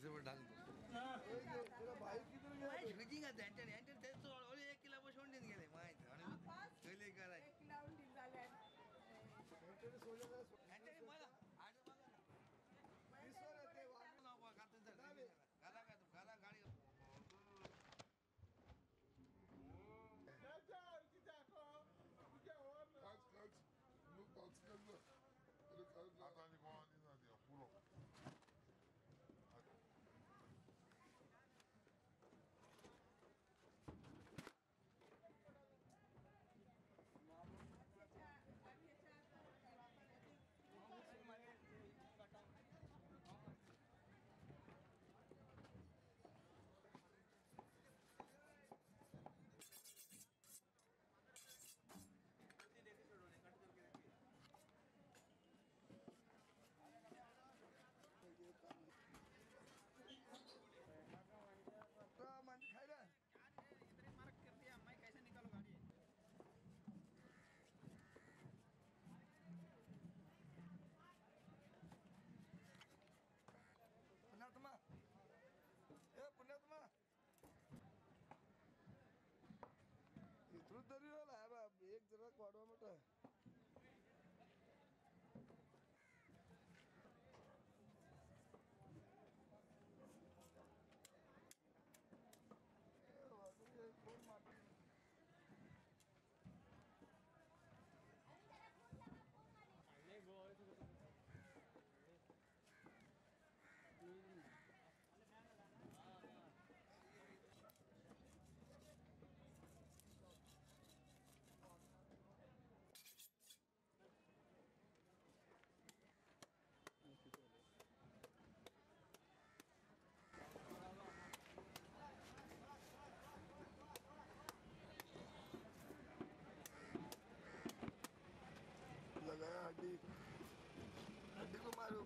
उसे पर डाल दो तेरा भाई किधर गया निजी का एंटर एंटर ते तो और 1 किलो सोडून गेले माहिती आणि पहिले कराय 1 किलो झाले एंटर सोडलं एंटर मला आज मला ईश्वर आहे ते वाघ ना बा का तर गाला का तू गाला गाडी Kaç. Bunu baskınla. Böyle karı Atani kovan izledi ya. Pulo. मंडी खायला इतने मार्क कर दिया मैं कैसे निकालूं गाड़ी पुण्यात्मा ए पुण्यात्मा इथून तरी राहिला बा एक जरा वाढवा मोठा लगाया हड्डी हड्डी को मारो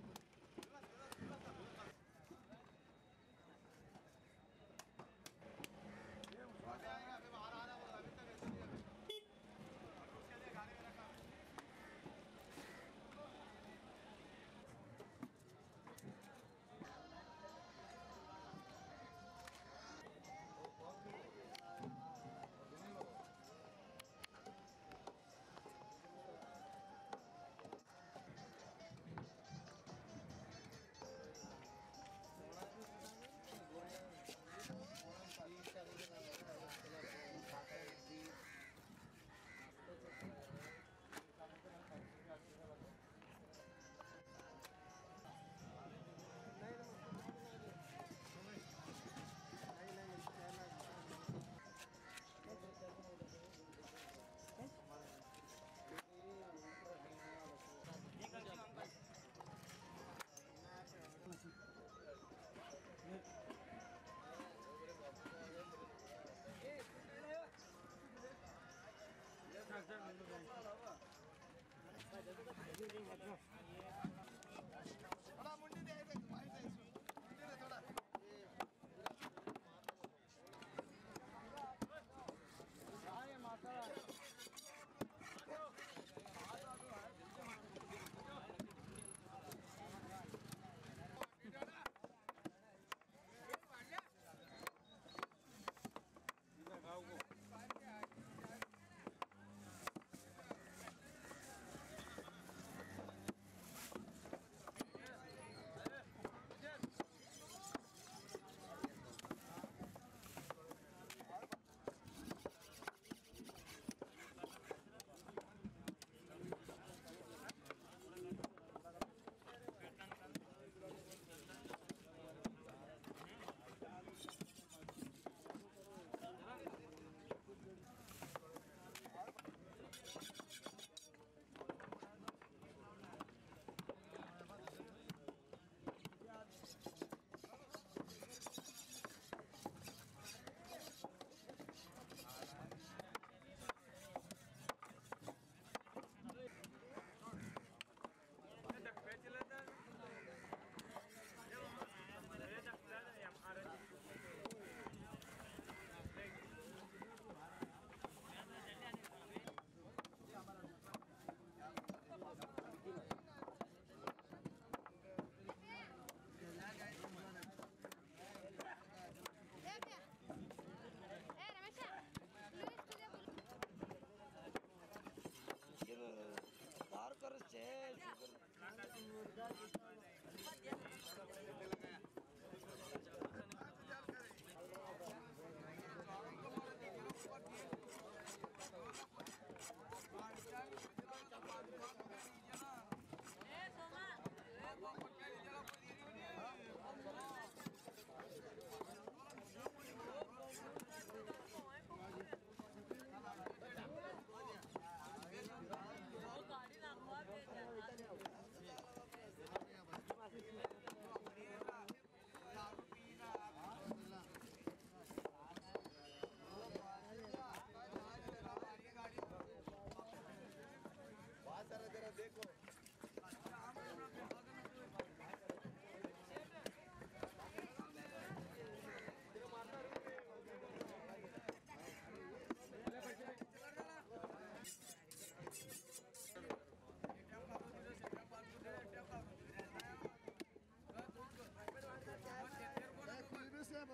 थोड़ा मुंडी दे भाई से मुंडी दे थोड़ा ये माता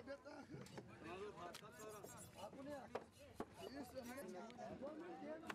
देता आपण या.